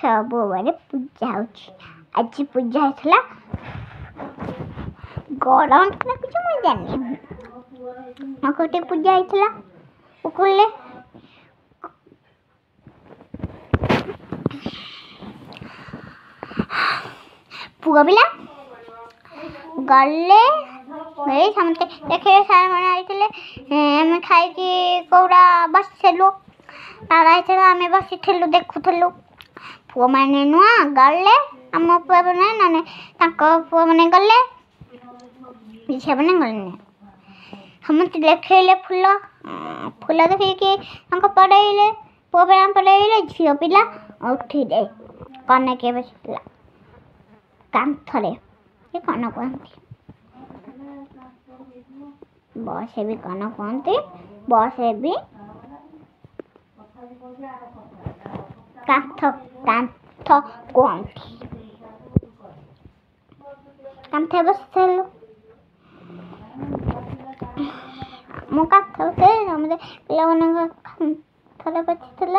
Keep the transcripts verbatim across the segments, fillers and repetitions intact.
ସବୁବେଳେ ପୂଜା ହେଉଛି। ଆଜି ପୂଜା ହେଇଥିଲା ଗରମ ଲାଗୁଛି ମୁଁ ଜାଣିନି। ଆଉ ଗୋଟେ ପୂଜା ହେଇଥିଲା ସ୍କୁଲରେ। ପୁଅ ପିଲା ଗଲେ ଏଇ ସମସ୍ତେ ଦେଖିଲେ ସାର୍ମାନେ ଆସିଥିଲେ। ଆମେ ଖାଇକି କୋଉଟା ବସିଥିଲୁ ତାର ହେଇଥିଲା ଆମେ ବସିଥିଲୁ ଦେଖୁଥିଲୁ। ପୁଅମାନେ ନୁହଁ ଗଲେ ଆମ ପୁଅମାନେ ନହେଲେ ତାଙ୍କ ପୁଅମାନେ ଗଲେ ଝିଅମାନେ ଗଲେନି। ସମସ୍ତେ ଦେଖେଇଲେ ଫୁଲ ଫୁଲ ଦେଖେଇକି ତାଙ୍କ ପଡ଼େଇଲେ। ପୁଅ ପିଲା ପଡ଼େଇଲେ ଝିଅ ପିଲା ଉଠିଲେ। କନେକେ ବସିଥିଲା କାନ୍ଥରେ ସେ କଣ କୁହନ୍ତି ବସେ ବି କଣ କୁହନ୍ତି ବସେ ବି କାନ୍ଥ କାନ୍ଥ କୁହନ୍ତି। କାନ୍ଥରେ ବସିଥିଲୁ ମୁଁ କାନ୍ଥ ବସେ ସମସ୍ତେ ପିଲାମାନଙ୍କ କାନ୍ଥରେ ବସିଥିଲା।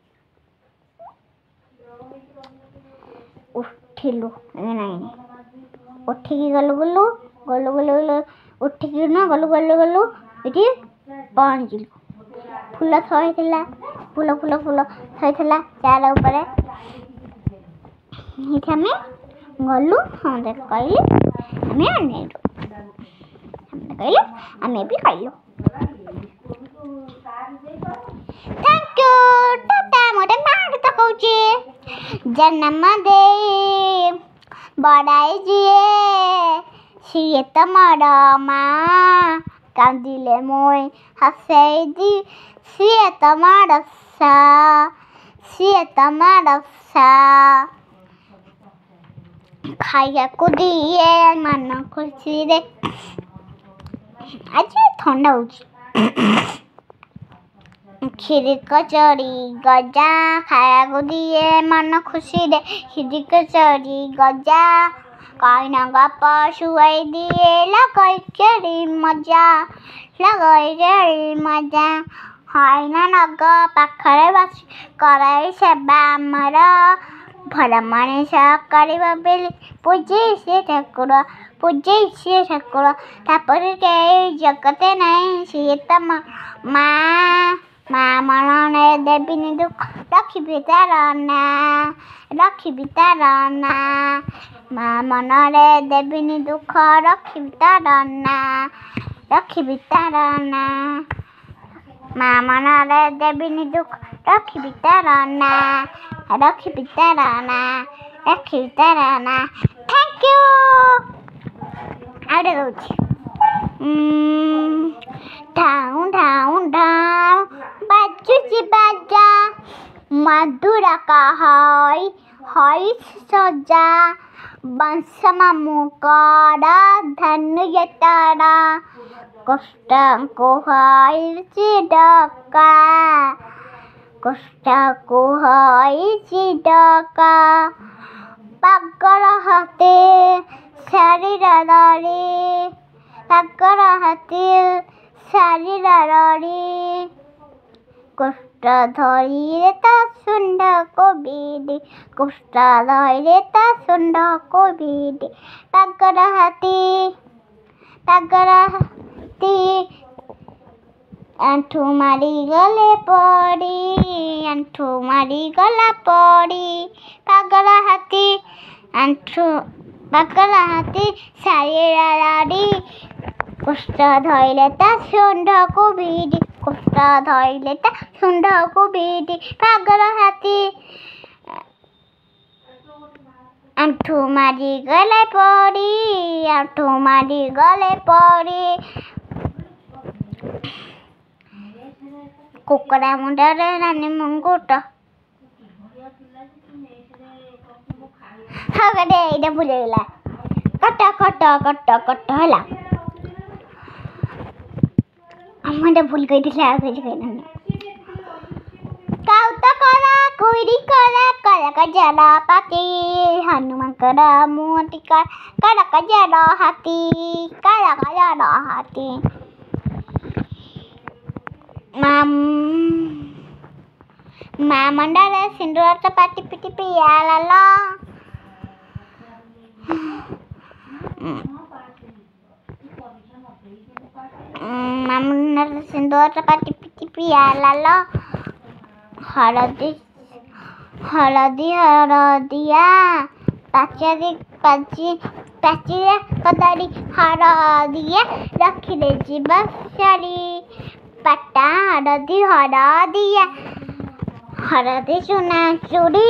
ଉଠିଲୁ ନାଇଁ ଉଠିକି ଗଲୁ ଗଲୁ ଗଲୁ ଗଲୁ ଗଲୁ ଉଠିକି ନା ଗଲୁ ଗଲୁ ଗଲୁ ଏଠି ପହଞ୍ଚିଲୁ। ଫୁଲ ଥୋଇଥିଲା ଫୁଲ ଫୁଲ ଫୁଲ ଥୋଇଥିଲା ଚାର ଉପରେ। ଏଠି ଆମେ ଗଲୁ ସମସ୍ତେ କହିଲେ ଆମେ ଅନେଇଲୁ ସମସ୍ତେ କହିଲେ ଆମେ ବି କହିଲୁ ଥ୍ୟାଙ୍କ ୟୁ ଟାଟା। ଗୋଟେ ମାଆଟେ ତ କହୁଛି ଜନ୍ମ ଦେଇ ବଡ଼ାଇ ଯିଏ ସିଏ ତ ମୋର ମା କାନ୍ଦିଲେ ମୁଇଁ ହସେଇ ଦି ସିଏ ତ ମୋର ସା ସିଏ ତ ମୋର ସା ଖାଇବାକୁ ଦିଏ ମନ ଖୁସିରେ। ଆଜି ଥଣ୍ଡା ହଉଛି। କ୍ଷୀରି କଚୋଡ଼ି ଗଜା ଖାଇବାକୁ ଦିଏ ମନ ଖୁସିରେ। କ୍ଷୀରି କଚୋଡ଼ି ଗଜା କଇନା ଗପ ଶୁଆଇ ଦିଏ ଲଗେଇ କେଳି ମଜା ଲଗେଇ କେଳି ମଜା। ହଇନା ନଗ ପାଖରେ ବସି କରାଇ ସେବା ଆମର ଭଲ ମଣିଷ କରିବ ବୋଲି ପୂଜେଇ ସେ ଠାକୁର ପୂଜେଇ ସିଏ ଠାକୁର। ତାପରେ କେହି ଜଗତେ ନାହିଁ ସିଏ ତ ମା ମା ମନରେ ଦେବିନି ଦୁଃଖ ରଖିବି ତାର ନା ରଖିବି ତାର ନା ମା ମନରେ ଦେବିନି ଦୁଃଖ ରଖିବି ତାର ନା ରଖିବି ତାର ନା ମା ମନରେ ଦେବିନି ଦୁଃଖ ରଖିବି ତାର ନା ରଖିବି ତାର ନା ରଖିବି ତାର ନା। Thank you. ଆଉ ଗୋଟେ କହୁଛି ଢାଉଁ ଢାଉଁ ଢାଉଁ ବାଜୁଛି ବାଜା ମଧୁର କହଇ ହଇ ସଜା ବଂଶ ମାମୁଁ କର ଧନୁ ତାରା କଷ୍ଟଙ୍କୁ ହଇଛି ଡକା କଷ୍ଟଙ୍କୁ ହଇଛି ଡକା ପାଗଳ ହାତୀ ଶରୀର ରଡ଼ି ପାଗଳ ହାତୀ ଶରୀର ରଡ଼ି କଷ୍ଟ ଧରିରେ ତା ସୁଣ୍ଡକୁ ବିଡ଼ି କଷ୍ଟ ଧରିରେ ତା ସୁଣ୍ଡକୁ ବିଡ଼ି ପାଗଳ ହାତୀ ପାଗଳ ହାତୀ ଆଣ୍ଠୁ ମାରିଗଲେ ପଡ଼ି ଆଣ୍ଠୁ ମାରିଗଲା ପଡ଼ି ପାଗଳ ହାତୀ ଆଣ୍ଠୁ ପାଗଳ ହାତୀ ଶରୀର ରଡ଼ି କଷ୍ଟ ଧଇଲେ ତା ସୁଣ୍ଡକୁ ବିଡ଼ି କଷ୍ଟ ଧଇଲେ ତା ସୁଣ୍ଡକୁ ବିଡ଼ି ପାଗଳ ହାତୀ ଆଣ୍ଠୁ ମାରିଗଲେ ପଡ଼ି ଆଣ୍ଠୁ ମାରିଗଲେ ପଡ଼ି କୁକୁଡ଼ା ମୁଣ୍ଡରେ ନାନି ମୁଙ୍ଗୁଟ ହଁ ଗଟେ ଏଇଟା ଭୁଲ ହେଇଗଲା କଟ କଟ କଟ କଟ ହେଲା। ମୁଁ ଏଇଟା ଭୁଲ କହିଥିଲି ଆଉ କିଛି କହିନାହିଁ। କାଉ ତ କଲା କୁଇଡ଼ି କଲା କଲା କଜର ପାତି ହନୁମାନଙ୍କର ମୁହଁ ଟିକା କଲା କଜର ହାତୀ କଲା କଜର ହାତୀ ମା ମଣ୍ଡାରେ ସିନ୍ଦୁର ଚପା ଟିପି ଟିପି ଆଲାଲ ମା ମଣ୍ଡାରେ ସିନ୍ଦୁର ଚପା ଟିପି ଟିପି ଆଲାଲ ହଳଦୀ ହଳଦୀ ହଳଦିଆ ପାଚେରୀ ପାଚି ପାଚିଆ କଦଳୀ ହଳଦିଆ ରଖିଲେ ଯିବ ଶାଢ଼ୀ ପାଟା ହଳଦୀ ହଳଦିଆ ହଳଦୀ ଚୁନା ଚୁଡ଼ି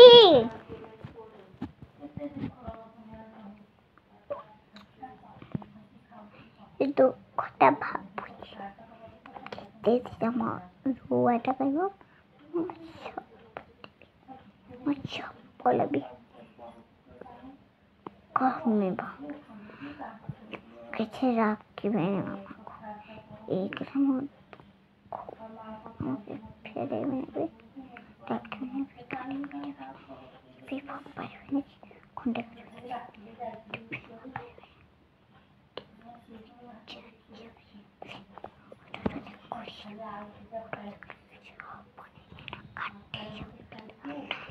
ଦୁଃଖଟା ଭାବୁଛି କେତେ ତମ ରୁଆଟା କହିବ ମୋ ଚପଲ ବି କମିବ କିଛି ରଖିବେନି ମାମାକୁ ଏଇଥିରେ ମୁଁ ଫେରେଇବେନି ବି ରଖିବେନି ବି ଗାଳି କରିବେନି ବି ଫୋପାଡ଼ିବେନି ଖଣ୍ଡେ କରିବେନି